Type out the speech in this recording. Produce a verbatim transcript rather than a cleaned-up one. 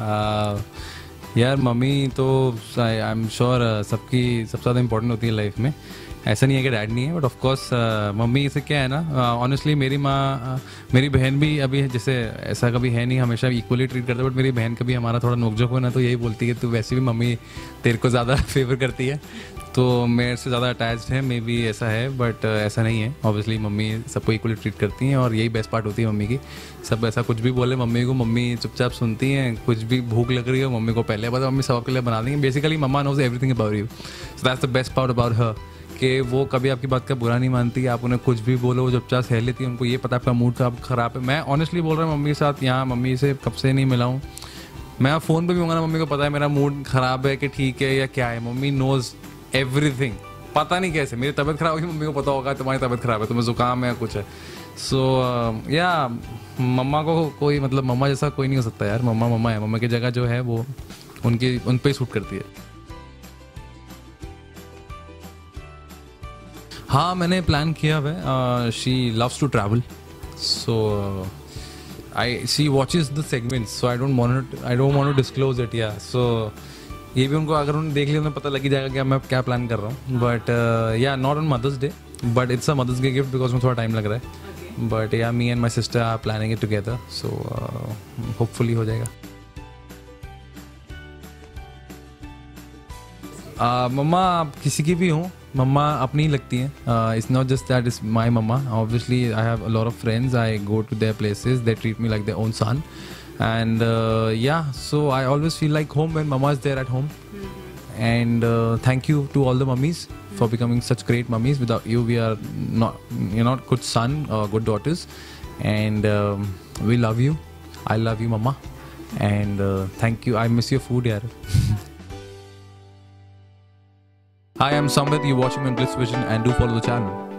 यार मम्मी तो I am sure सबकी सबसे ज़्यादा इम्पोर्टेंट होती है लाइफ में। ऐसा नहीं है कि डैड नहीं है, बट ऑफ कोर्स मम्मी से क्या है ना, ऑनेस्टली मेरी माँ, मेरी बहन भी अभी जैसे ऐसा कभी है नहीं, हमेशा इक्वली ट्रीट करते, बट मेरी बहन कभी हमारा थोड़ा नोकझोंक हो ना तो यही बोलती है तू वैसे भी मम्मी तेरे को ज़्यादा फेवर करती है, तो मेरे से ज़्यादा अटैच्ड है, मे बी ऐसा है, बट ऐसा नहीं है। ऑब्वियसली मम्मी सबको इक्वली ट्रीट करती हैं और यही बेस्ट पार्ट होती है मम्मी की। सब ऐसा कुछ भी बोले मम्मी को, मम्मी चुपचाप सुनती हैं। कुछ भी भूख लग रही हो मम्मी को पहले बता, मम्मी सबके लिए बना देंगे। Basically mumma knows everything about you, so that's the best part about her, कि वो कभी आपकी बात का बुरा नहीं मानती। आप उन्हें कुछ भी बोलो वो चुपचाप सह लेती है, उनको ये पता आपका मूड खराब खराब है। मैं ऑनेस्टली बोल रहा हूँ मम्मी के साथ, यहाँ मम्मी से कब से नहीं मिला हूँ। मैं फ़ोन पे भी होऊंगा ना, मम्मी को पता है मेरा मूड ख़राब है कि ठीक है या क्या है। मम्मी नोज़ एवरीथिंग, पता नहीं कैसे मेरी तबीयत ख़राब होगी मम्मी को पता होगा तुम्हारी तबीयत ख़राब है, तुम्हें ज़ुकाम है या कुछ है। सो so, या uh, मम्मा को कोई मतलब मम्मा जैसा कोई नहीं हो सकता यार। मम्मा मम्मा है, मम्मा की जगह जो है वो उनकी उन पे ही सूट करती है। हाँ मैंने प्लान किया हुआ है। She loves to travel, so I she watches the segments, so I don't want I don't want to disclose it. Yeah so ये भी उनको अगर उन्होंने देख लिया उन्हें पता लग ही जाएगा कि मैं क्या प्लान कर रहा हूँ। But yeah not on mother's day, but it's a mother's day gift because में थोड़ा टाइम लग रहा है। But yeah me and my sister are planning it together, so hopefully हो जाएगा। uh, मम्मा आप किसी की भी हों, मम्मा अपनी ही लगती हैं। It's not just that is my mumma, obviously I have a lot of friends, I go to their places, they treat me like their own son, and uh, yeah, so I always feel like home when mama is there at home. Mm-hmm. And uh, thank you to all the mummies mm-hmm. for becoming such great mummies. Without you we are not, you're not good son or good daughters, and um, we love you. I love you mama, and uh, thank you. I miss your food yaar. Hi, I'm Samvit, you're watching my Bliss Vision, and do follow the channel.